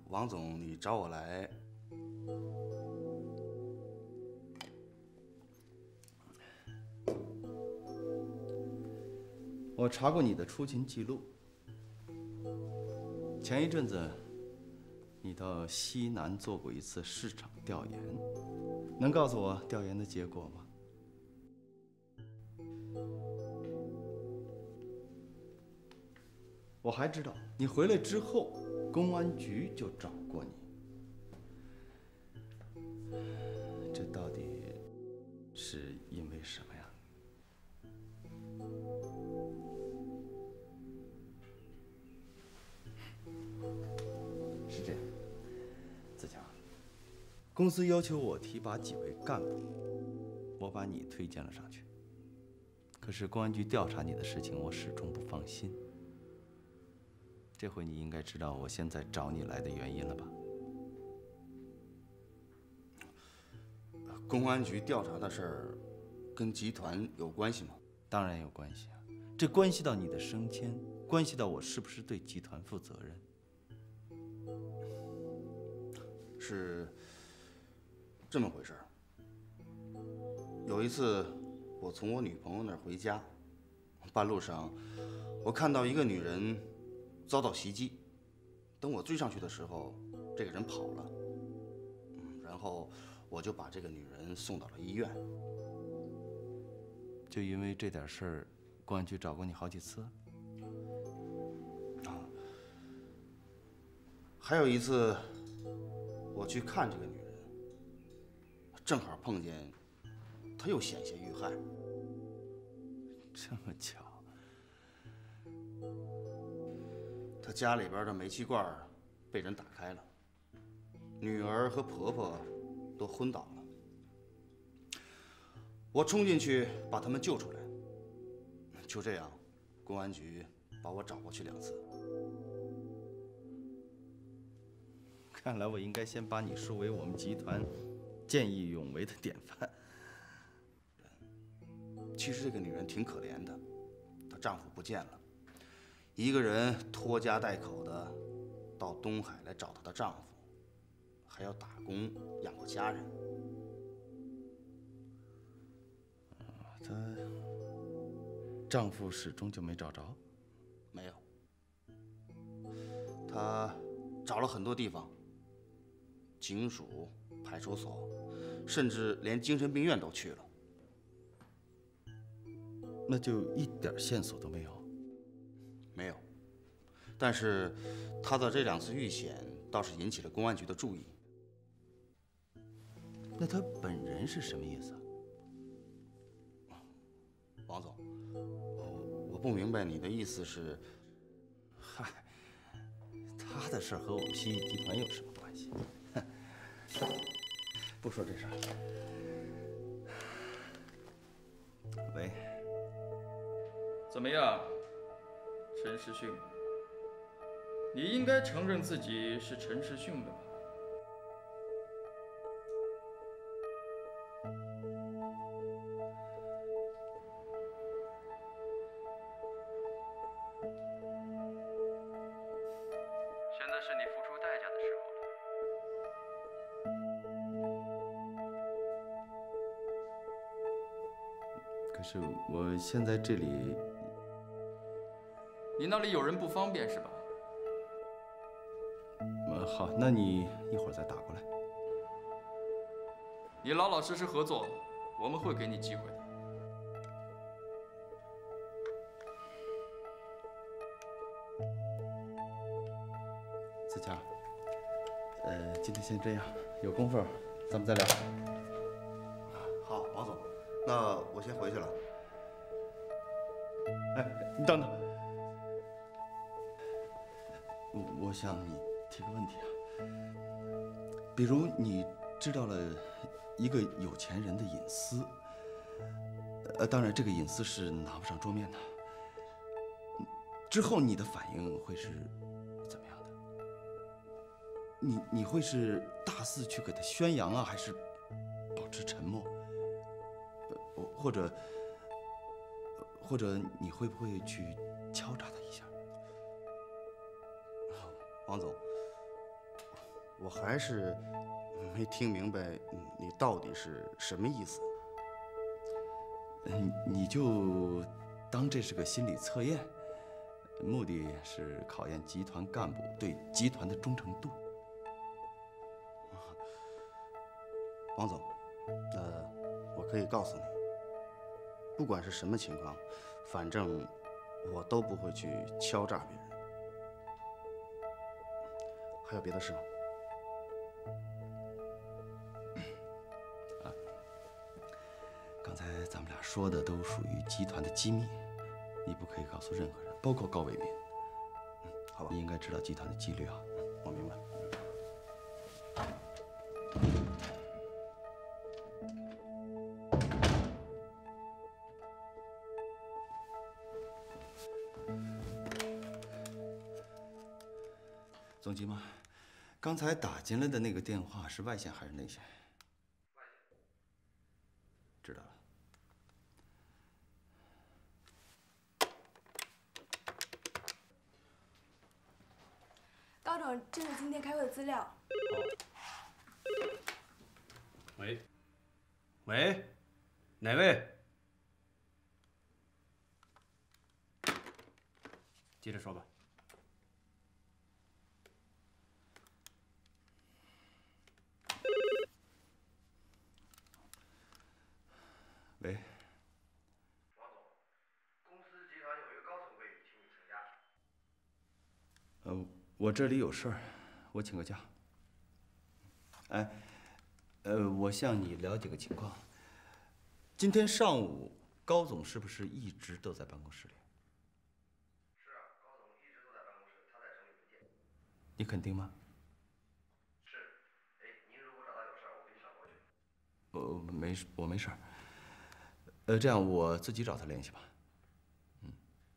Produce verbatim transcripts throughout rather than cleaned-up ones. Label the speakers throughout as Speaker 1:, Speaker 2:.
Speaker 1: 王总，你找我来，
Speaker 2: 我查过你的出勤记录。前一阵子，你到西南做过一次市场调研，能告诉我调研的结果吗？我还知道，你回来之后，公安局就找过你。这到底是因为什么呀？是这样，子强，公司要求我提拔几位干部，我把你推荐了上去。可是公安局调查你的事情，我始终不放心。这回你应该知道我现在找你来的原因了吧？
Speaker 1: 公安局调查的事儿，跟集团有关系吗？
Speaker 2: 当然有关系啊，这关系到你的升迁，关系到我是不是对集团负责任。
Speaker 1: 是这么回事儿。有一次，我从我女朋友那儿回家，半路上，我看到一个女人遭到袭击。等我追上去的时候，这个人跑了。嗯，然后我就把这个女人送到了医院。
Speaker 2: 就因为这点事儿，公安局找过你好几次。
Speaker 1: 啊，还有一次，我去看这个女人，正好碰见她又险些遇害。
Speaker 2: 这么巧。
Speaker 1: 她家里边的煤气罐被人打开了，女儿和婆婆都昏倒了。我冲进去把他们救出来。就这样，公安局把我找过去两次。
Speaker 2: 看来我应该先把你树为我们集团见义勇为的典范。
Speaker 1: 其实这个女人挺可怜的，她丈夫不见了，一个人拖家带口的到东海来找她的丈夫，还要打工养活家人。
Speaker 2: 她丈夫始终就没找着？
Speaker 1: 没有。她找了很多地方，警署、派出所，甚至连精神病院都去了。
Speaker 2: 那就一点线索都没有？
Speaker 1: 没有。但是她的这两次遇险倒是引起了公安局的注意。
Speaker 2: 那她本人是什么意思啊？
Speaker 1: 王总，我我不明白你的意思是。
Speaker 2: 嗨，她的事和我们西域集团有什么关系？不说这事儿。喂。
Speaker 3: 怎么样，陈时训？你应该承认自己是陈时训的吧？现在是你付出代价的时候了。
Speaker 2: 可是我现在这里……
Speaker 3: 你那里有人不方便是吧？
Speaker 2: 呃，好，那你一会儿再打过来。
Speaker 3: 你老老实实合作，我们会给你机会的。
Speaker 2: 子强，呃，今天先这样，有功夫咱们再聊。
Speaker 1: 好，王总，那我先回去了。
Speaker 2: 哎，你等等，我我想你提个问题啊，比如你知道了一个有钱人的隐私，呃，当然这个隐私是拿不上桌面的，之后你的反应会是怎么样的？你你会是大肆去给他宣扬啊，还是保持沉默？呃，或者？或者你会不会去敲诈他一下？
Speaker 1: 王总， 我还是没听明白你到底是什么意思。
Speaker 2: 嗯，你就当这是个心理测验，目的是考验集团干部对集团的忠诚度。
Speaker 1: 王总，呃，我可以告诉你，不管是什么情况，反正我都不会去敲诈别人。还有别的事吗？
Speaker 2: 啊，刚才咱们俩说的都属于集团的机密，你不可以告诉任何人，包括高伟民。
Speaker 1: 嗯，好吧。
Speaker 2: 你应该知道集团的纪律啊。
Speaker 1: 我明白。
Speaker 2: 总机吗？刚才打进来的那个电话是外线还是内线？外线。知道了。
Speaker 4: 高总，这是今天开会的资料。
Speaker 5: 喂，喂，哪位？接着说吧。
Speaker 2: 喂，
Speaker 6: 王总，公司集团有一个高层会议，请你请假。
Speaker 2: 呃，我这里有事儿，我请个假。哎，呃，我向你了解个情况。今天上午，高总是不是一直都在办公室里？
Speaker 6: 是啊，高总一直都在办公室，他在整理文件。
Speaker 2: 你肯定吗？
Speaker 6: 是。哎，您如果找他有事儿，我给你转过去。
Speaker 2: 呃，没事，我没事儿。呃，这样我自己找他联系吧。嗯。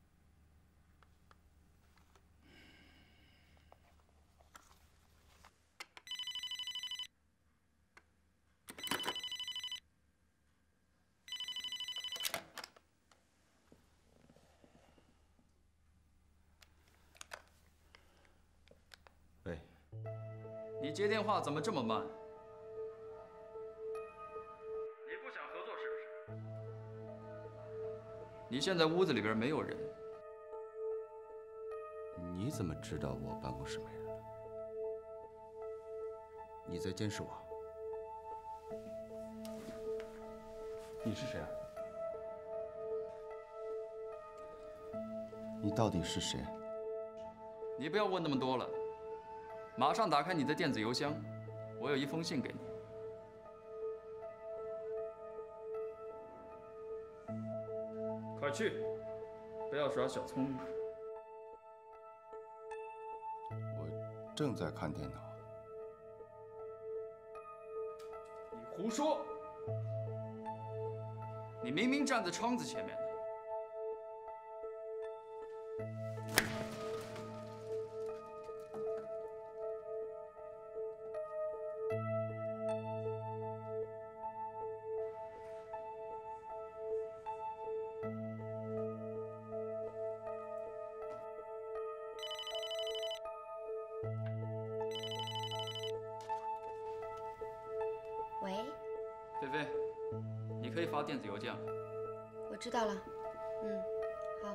Speaker 2: 喂。
Speaker 3: 你接电话怎么这么慢？
Speaker 6: 你不想合作是不是？
Speaker 3: 你现在屋子里边没有人。
Speaker 2: 你怎么知道我办公室没人了？你在监视我？你是谁啊？你到底是谁？
Speaker 3: 你不要问那么多了，马上打开你的电子邮箱，我有一封信给你。快去，不要耍小聪明。
Speaker 2: 我正在看电脑。
Speaker 3: 你胡说！你明明站在窗子前面的。
Speaker 7: 喂，
Speaker 3: 菲菲，你可以发电子邮件了。
Speaker 7: 我知道了。嗯，好。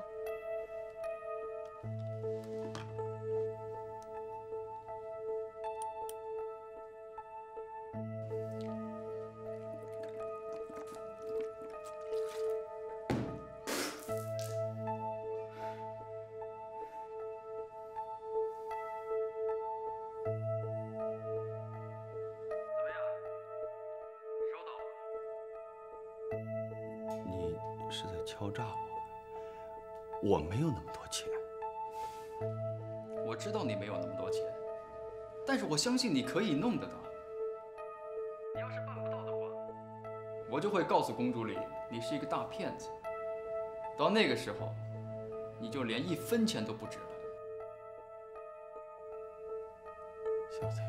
Speaker 2: 你是在敲诈我？我没有那么多钱。
Speaker 3: 我知道你没有那么多钱，但是我相信你可以弄得到。
Speaker 6: 你要是办不到的话，
Speaker 3: 我就会告诉公主里你是一个大骗子。到那个时候，你就连一分钱都不值了。
Speaker 2: 小子，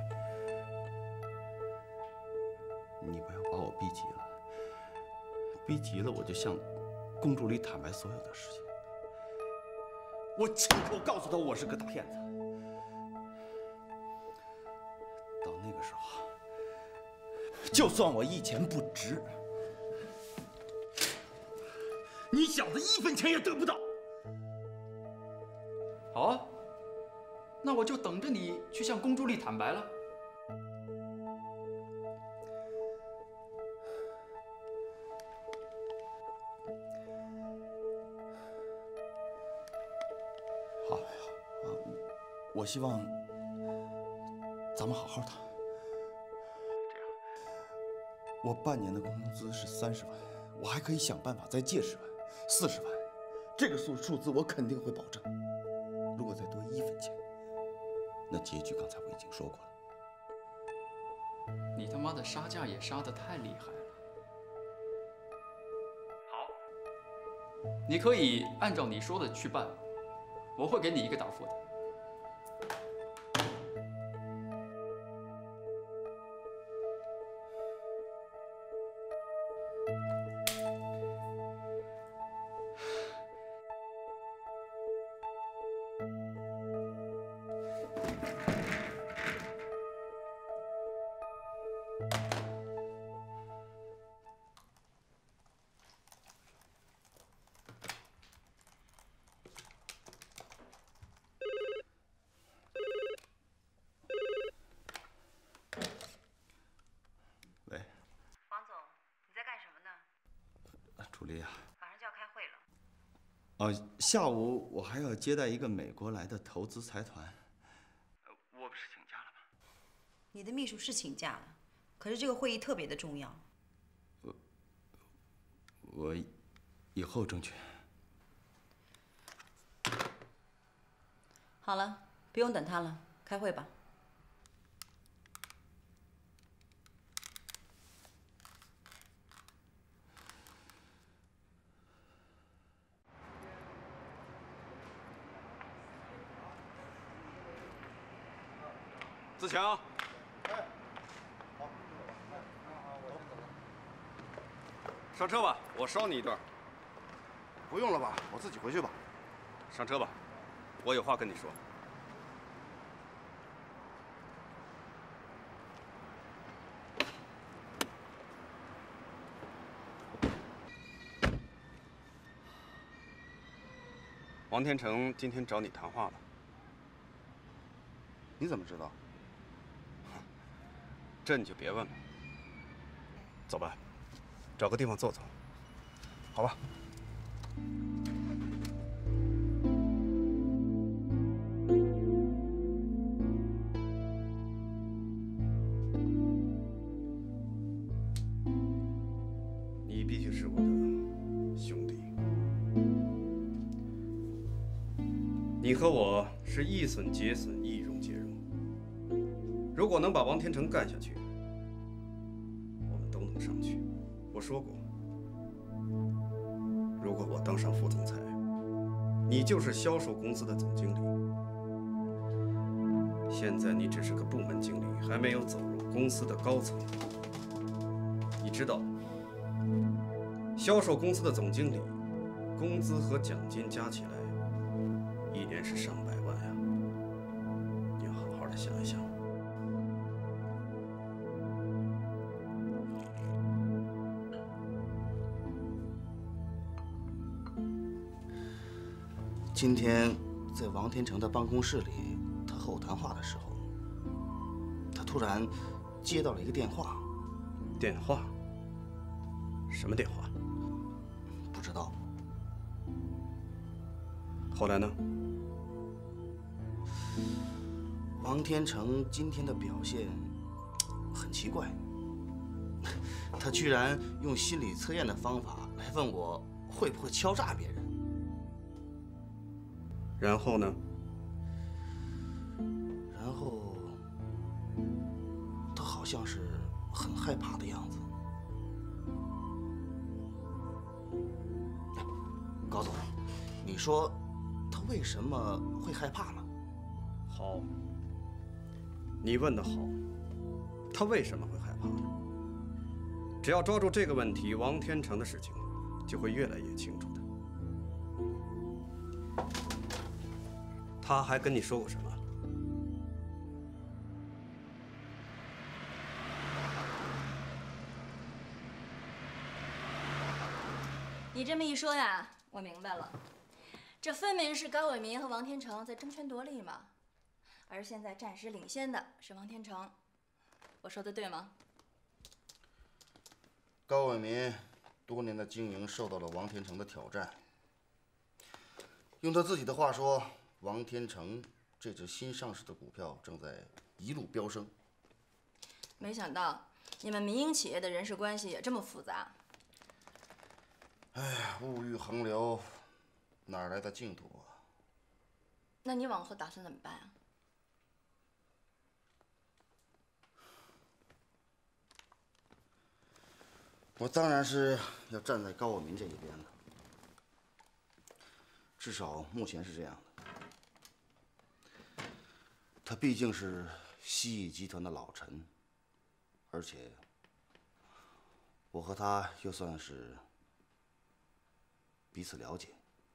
Speaker 2: 你不要把我逼急了。逼急了，我就向公主里坦白所有的事情。我亲口告诉她我是个大骗子。到个时候，就算我一钱不值，你小子一分钱也得不到。
Speaker 3: 好啊，那我就等着你去向公主丽坦白了。
Speaker 2: 好，好，我希望咱们好好谈。这样，我半年的工资是三十万，我还可以想办法再借十万，四十万，这个数数字我肯定会保证。如果再多一分钱，那结局刚才我已经说过了。
Speaker 3: 你他妈的杀价也杀得太厉害了。好，你可以按照你说的去办，我会给你一个答复的。
Speaker 2: 喂，
Speaker 8: 王总，你在干什么呢？
Speaker 2: 楚丽啊。
Speaker 8: 马上就要开会了。
Speaker 2: 哦，下午我还要接待一个美国来的投资财团。我不是请假了吗？
Speaker 8: 你的秘书是请假了，可是这个会议特别的重要。
Speaker 2: 我我以后争取。
Speaker 8: 好了，不用等他了，开会吧。
Speaker 5: 自强，上车吧，我捎你一段。
Speaker 1: 不用了吧，我自己回去吧。
Speaker 5: 上车吧，我有话跟你说。王天成今天找你谈话了。
Speaker 1: 你怎么知道？
Speaker 5: 这你就别问了。走吧，找个地方坐坐。
Speaker 1: 好吧。
Speaker 5: 你必须是我的兄弟。你和我是一损皆损，一荣皆荣。如果能把王天成干下去，我们都能上去。我说过，如果我当上副总裁，你就是销售公司的总经理。现在你只是个部门经理，还没有走入公司的高层。你知道，销售公司的总经理，工资和奖金加起来，一年是上百万呀。你要好好的想一想。
Speaker 1: 今天在王天成的办公室里，他和我谈话的时候，他突然接到了一个电话。
Speaker 5: 电话？什么电话？
Speaker 1: 不知道。
Speaker 5: 后来呢？
Speaker 1: 王天成今天的表现很奇怪，他居然用心理测验的方法来问我会不会敲诈别人。
Speaker 5: 然后呢？
Speaker 1: 然后，他好像是很害怕的样子。高总，你说他为什么会害怕呢？
Speaker 5: 好，你问得好。他为什么会害怕呢？只要抓住这个问题，王天成的事情就会越来越清楚的。他还跟你说过什么？
Speaker 9: 你这么一说呀，我明白了，这分明是高伟民和王天成在争权夺利嘛。而现在暂时领先的是王天成，我说的对吗？
Speaker 1: 高伟民多年的经营受到了王天成的挑战。用他自己的话说，王天成这只新上市的股票正在一路飙升。
Speaker 9: 没想到你们民营企业的人事关系也这么复杂。
Speaker 1: 哎呀，物欲横流，哪来的净土啊？
Speaker 9: 那你往后打算怎么办啊？
Speaker 1: 我当然是要站在高伟民这一边了，至少目前是这样的。他毕竟是西翼集团的老臣，而且我和他又算是彼此了解。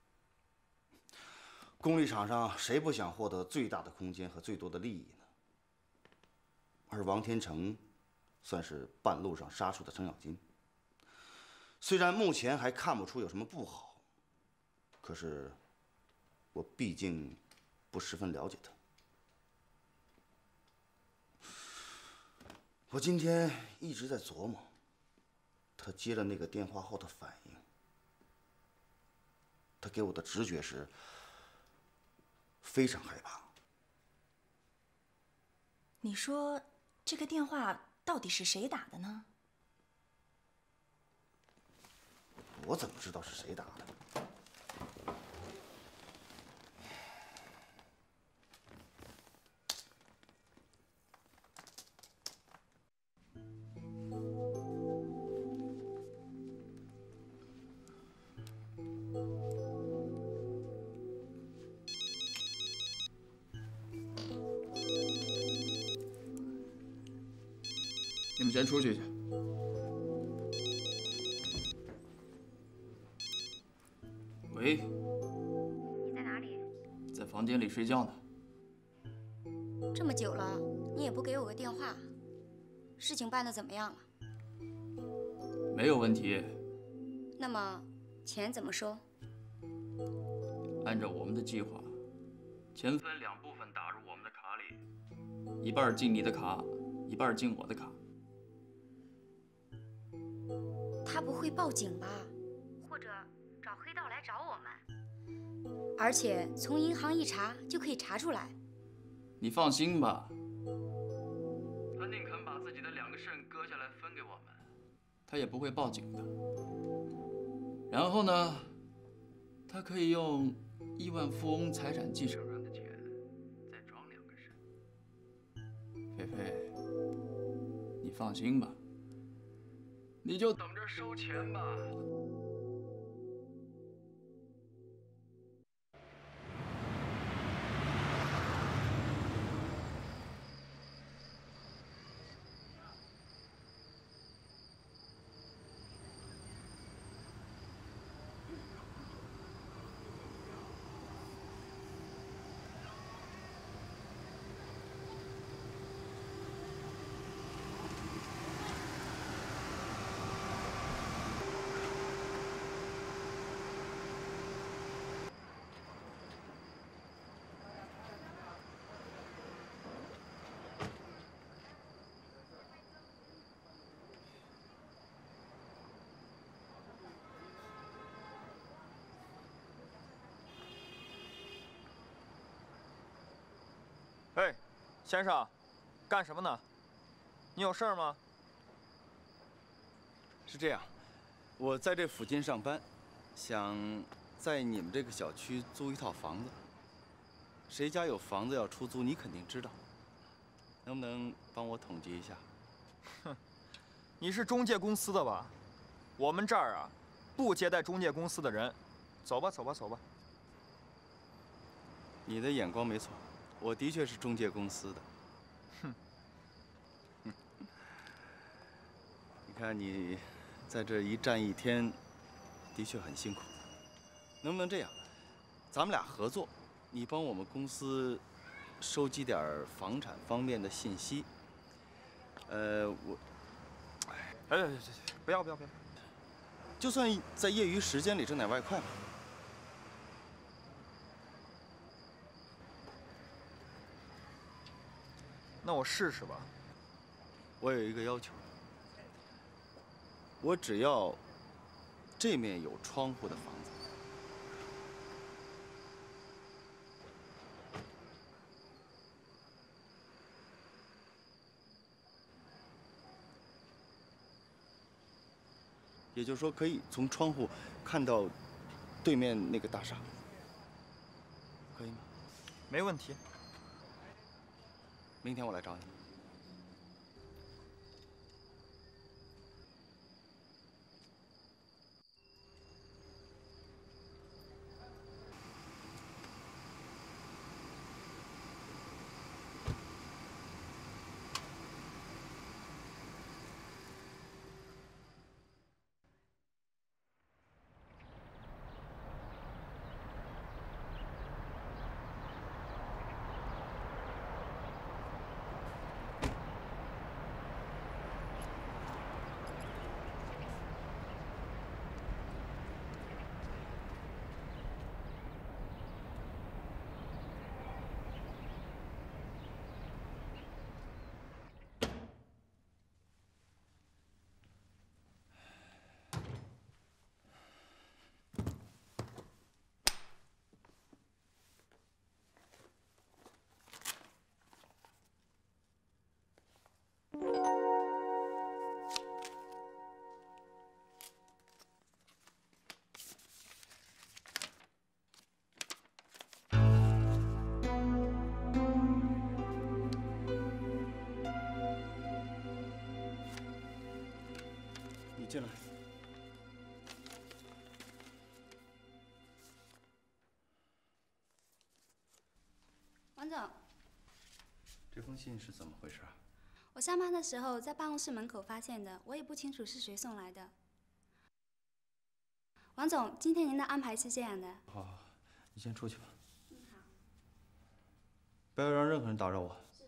Speaker 1: 功利场上谁不想获得最大的空间和最多的利益呢？而王天成算是半路上杀出的程咬金。虽然目前还看不出有什么不好，可是我毕竟不十分了解他。我今天一直在琢磨，他接了那个电话后的反应。他给我的直觉是非常害怕。
Speaker 9: 你说这个电话到底是谁打的呢？
Speaker 1: 我怎么知道是谁打的？
Speaker 3: 你们先出去去。喂，
Speaker 7: 你在哪里？
Speaker 3: 在房间里睡觉呢。
Speaker 7: 这么久了，你也不给我个电话，事情办得怎么样了？
Speaker 3: 没有问题。
Speaker 7: 那么，钱怎么收？
Speaker 3: 按照我们的计划，钱分两部分打入我们的卡里，一半进你的卡，一半进我的卡。
Speaker 7: 他不会报警吧？或者找黑道来找我们？而且从银行一查就可以查出来。
Speaker 3: 你放心吧，他宁肯把自己的两个肾割下来分给我们，他也不会报警的。然后呢，他可以用亿万富翁财产继承人的钱再装两个肾。菲菲，你放心吧，你就等着收钱吧。
Speaker 10: 哎，先生，干什么呢？你有事儿吗？
Speaker 2: 是这样，我在这附近上班，想在你们这个小区租一套房子。谁家有房子要出租，你肯定知道，能不能帮我统计一下？
Speaker 10: 哼，你是中介公司的吧？我们这儿啊，不接待中介公司的人。走吧，走吧，走吧。
Speaker 2: 你的眼光没错。我的确是中介公司的，
Speaker 10: 哼，
Speaker 2: 你看你在这一站一天，的确很辛苦。能不能这样，咱们俩合作，你帮我们公司收集点房产方面的信息。呃，我，
Speaker 10: 哎，哎，不要不要不要，
Speaker 2: 就算在业余时间里挣点外快嘛。
Speaker 10: 那我试试吧。
Speaker 2: 我有一个要求，我只要这面有窗户的房子。 也就是说，可以从窗户看到对面那个大厦，可以吗？
Speaker 10: 没问题。
Speaker 2: 明天我来找你。你进来。
Speaker 7: 王总，
Speaker 2: 这封信是怎么回事啊？
Speaker 7: 我上班的时候在办公室门口发现的，我也不清楚是谁送来的。王总，今天您的安排是这样的。
Speaker 2: 好，好，你先出去吧。嗯，好。不要让任何人打扰我。是。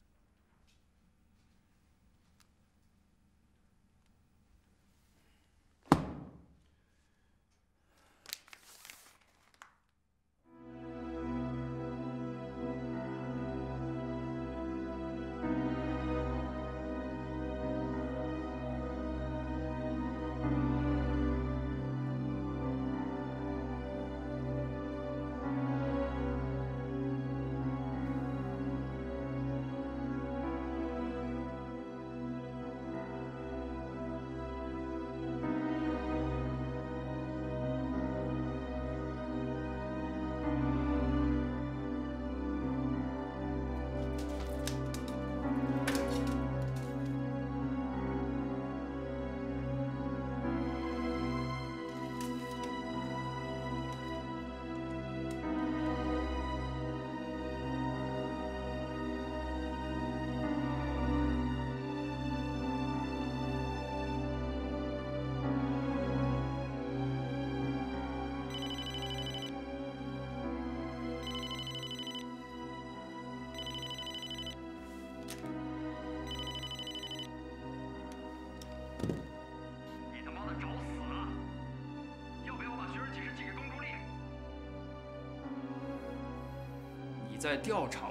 Speaker 3: 你在调查我？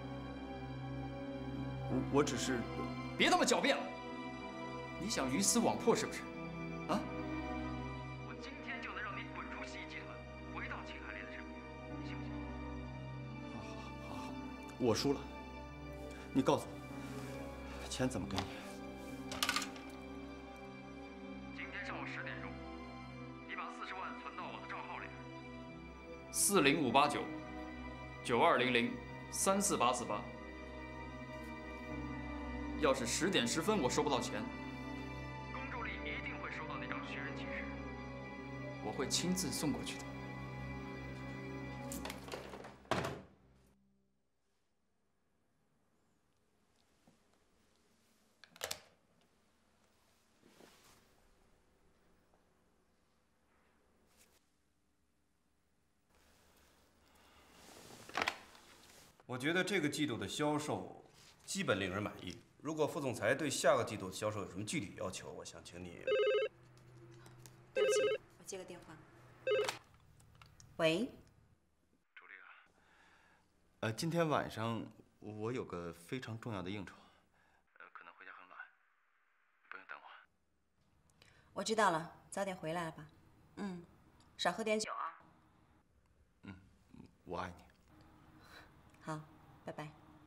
Speaker 2: 我我只是……
Speaker 3: 别那么狡辩了！你想鱼死网破是不是？啊？我今天就能让你滚出洗衣集团，回到秦海烈的身边，你信不信？
Speaker 2: 好好好好，我输了。你告诉我，钱怎么给你？
Speaker 3: 今天上午十点钟，你把四十万存到我的账号里。四零五八九。 九二零零三四八四八。要是十点十分我收不到钱，公助理一定会收到那张寻人启事，我会亲自送过去的。
Speaker 5: 我觉得这个季度的销售基本令人满意。如果副总裁对下个季度的销售有什么具体要求，我想请你。
Speaker 8: 对不起，我接个电话。喂，
Speaker 6: 助理啊，
Speaker 2: 呃，今天晚上我有个非常重要的应酬，
Speaker 6: 呃，可能回家很晚，不用等我。
Speaker 8: 我知道了，早点回来了吧。嗯，少喝点酒啊。
Speaker 2: 嗯，我爱你。
Speaker 8: 好，拜拜。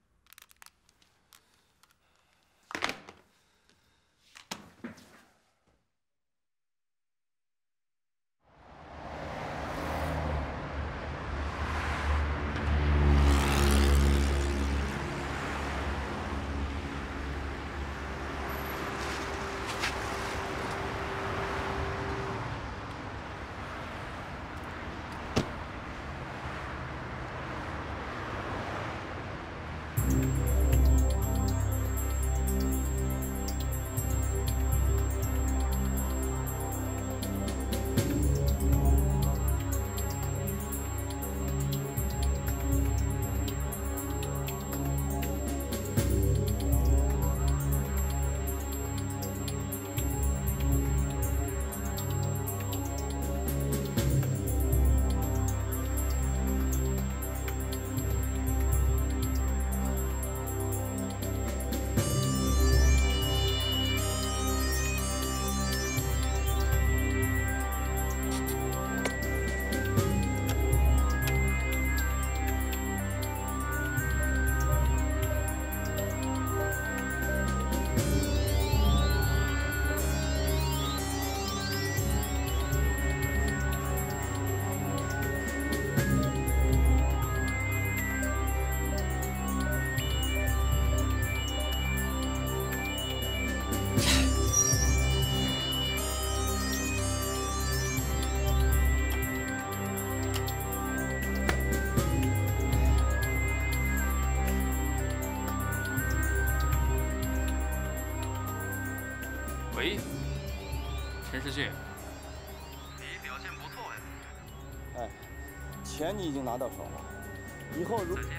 Speaker 11: 喂，陈世旭，
Speaker 6: 你表现不错呀。
Speaker 12: 哎，钱你已经拿到手了，以后如
Speaker 6: 再见。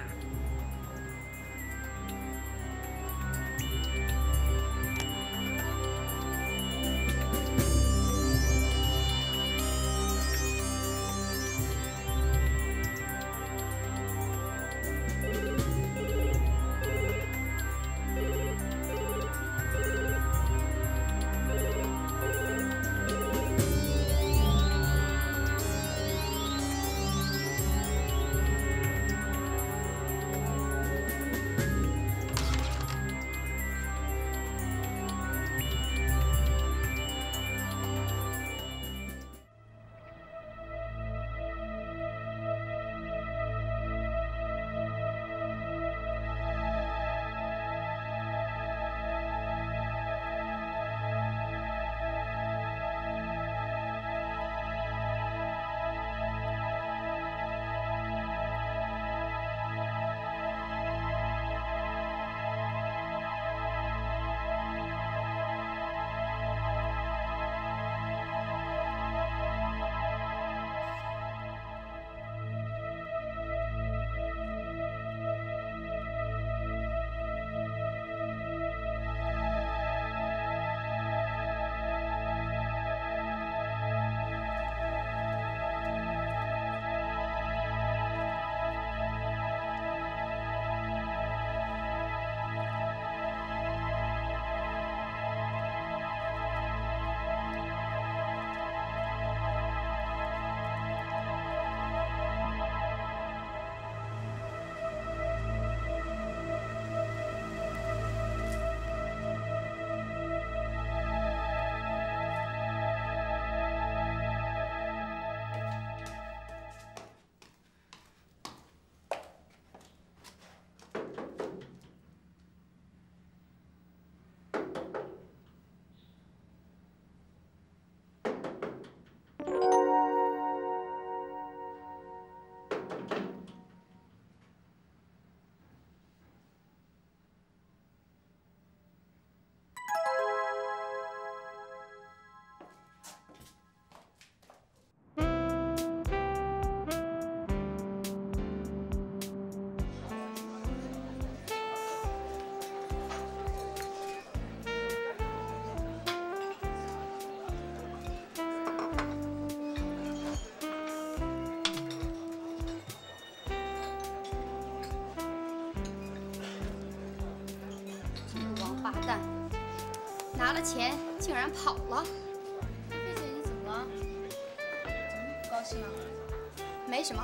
Speaker 7: 拿了钱竟然跑了。菲菲姐，你怎么了？怎么不高兴啊？没什么。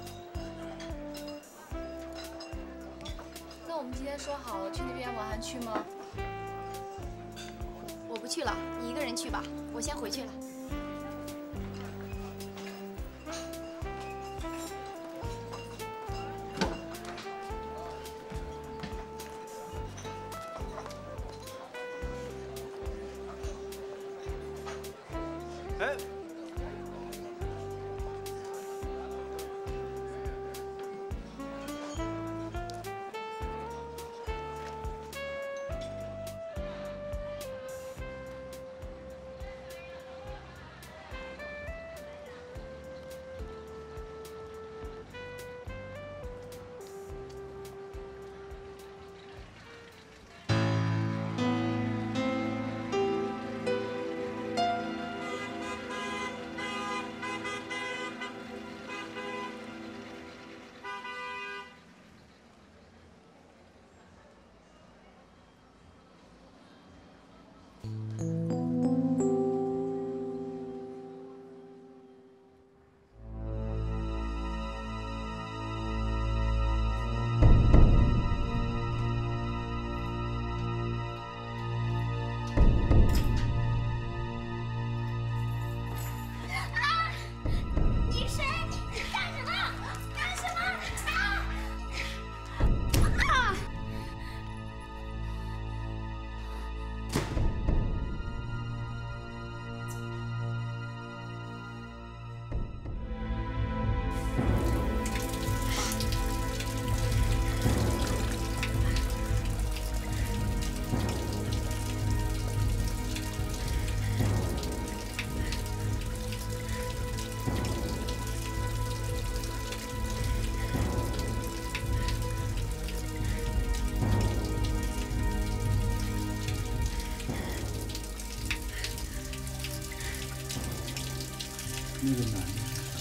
Speaker 9: 那我们今天说好了去那边玩，还去吗？
Speaker 7: 我不去了，你一个人去吧，我先回去了。
Speaker 5: 哎，
Speaker 2: 那个男的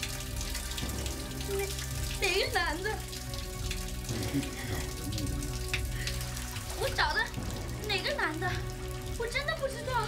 Speaker 7: 哪哪个男的？
Speaker 2: 你找的那个男的。
Speaker 7: 我找的哪个男的？我真的不知道。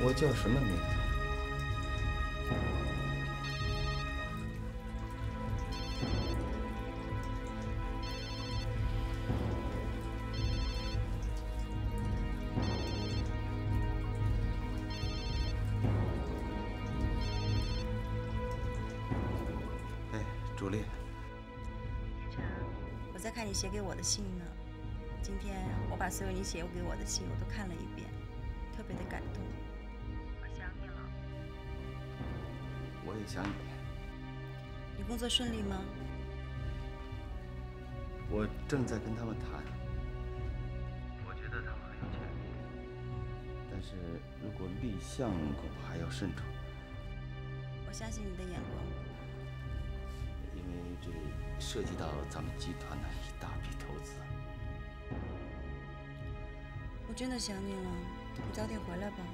Speaker 2: 我叫什么名字？哎，朱莉。
Speaker 8: 我在看你写给我的信呢。今天我把所有你写给我的信我都看了一遍，特别的感动。我想你了。
Speaker 2: 我也想你。
Speaker 8: 你工作顺利吗？
Speaker 2: 我正在跟他们谈。我觉得他们很有潜力，但是如果立项，恐怕还要慎重。
Speaker 8: 我相信你的眼光。
Speaker 2: 因为这涉及到咱们集团的一大笔投资。
Speaker 8: 我真的想你了，你早点回来吧。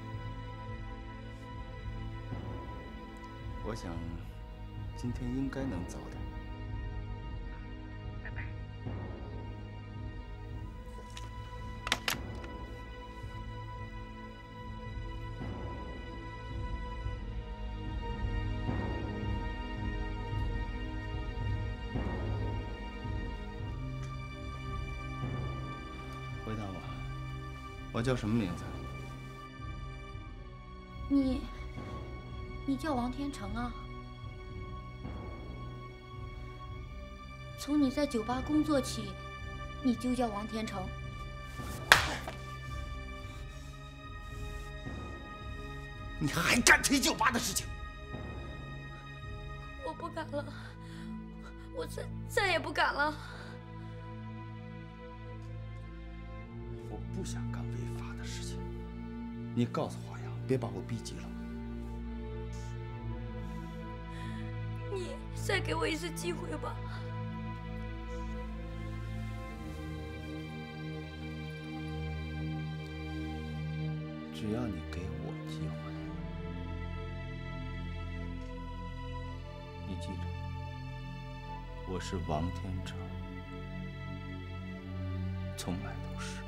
Speaker 2: 我想今天应该能早点。
Speaker 8: 拜拜。
Speaker 2: 回答我，我叫什么名字？
Speaker 7: 你，你叫王天成啊？从你在酒吧工作起，你就叫王天成。
Speaker 2: 你还敢提酒吧的事情？
Speaker 7: 我不敢了，我再再也不敢了。
Speaker 2: 我不想干违法的事情。你告诉华阳，别把我逼急了。
Speaker 7: 你再给我一次机会吧。
Speaker 2: 只要你给我机会，你记着，我是王天成，从来都是。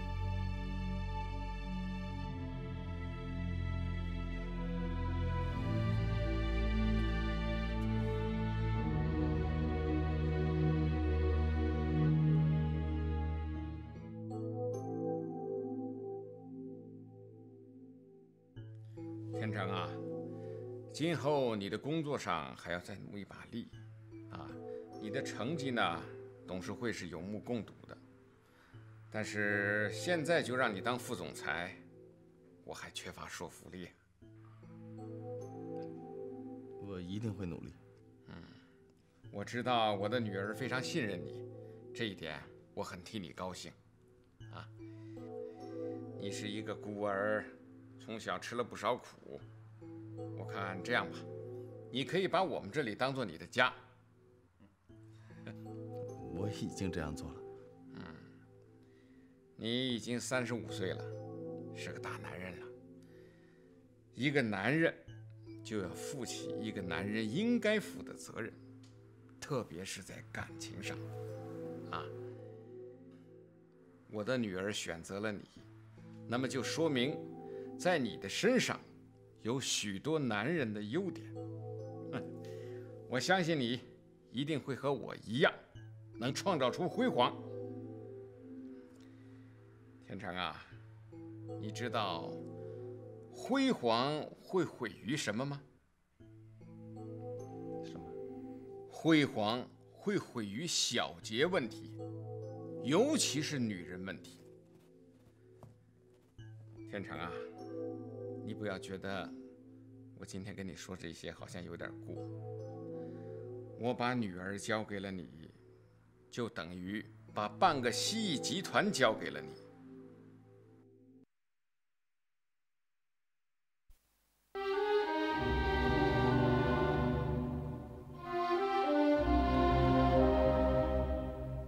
Speaker 13: 天成啊，今后你的工作上还要再努一把力，啊，你的成绩呢，董事会是有目共睹的。但是现在就让你当副总裁，我还缺乏说服力。
Speaker 2: 我一定会努力。
Speaker 13: 嗯，我知道我的女儿非常信任你，这一点我很替你高兴。啊，你是一个孤儿。从小吃了不少苦，我看这样吧，你可以把我们这里当做你的家。
Speaker 2: 我已经这样做了。
Speaker 13: 嗯，你已经三十五岁了，是个大男人了。一个男人就要负起一个男人应该负的责任，特别是在感情上。啊，我的女儿选择了你，那么就说明。在你的身上，有许多男人的优点。哼，我相信你一定会和我一样，能创造出辉煌。天成啊，你知道辉煌会毁于什么吗？
Speaker 2: 什么？
Speaker 13: 辉煌会毁于小节问题，尤其是女人问题。天成啊。你不要觉得我今天跟你说这些好像有点过。我把女儿交给了你，就等于把半个蜥蜴集团交给了你。